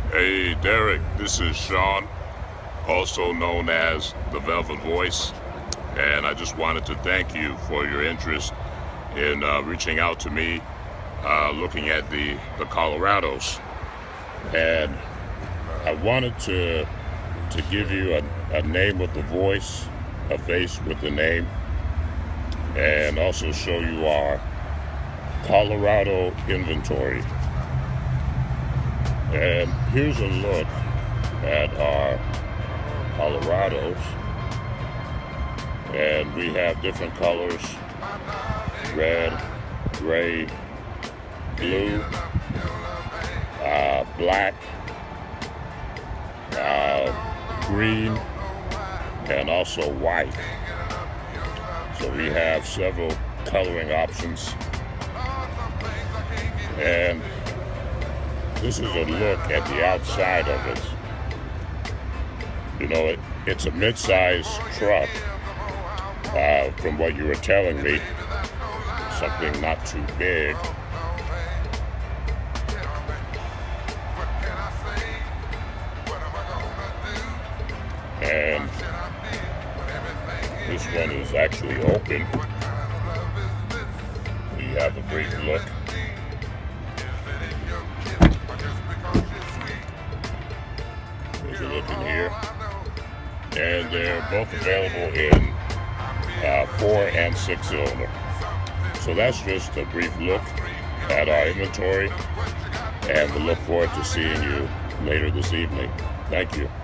Hey Derek, this is Sean, also known as the Velvet Voice, and I just wanted to thank you for your interest in reaching out to me, looking at the Colorados, and I wanted to give you a name with the voice, a face with the name, and also show you our Colorado inventory. And here's a look at our Colorados, and we have different colors: red, gray, blue, black, green, and also white. So we have several coloring options, and this is a look at the outside of it. You know, it's a mid-size truck, from what you were telling me, something not too big. And this one is actually open. We have a brief look. There's a look in here. And they're both available in 4 and 6 cylinder. So that's just a brief look at our inventory, and we look forward to seeing you later this evening. Thank you.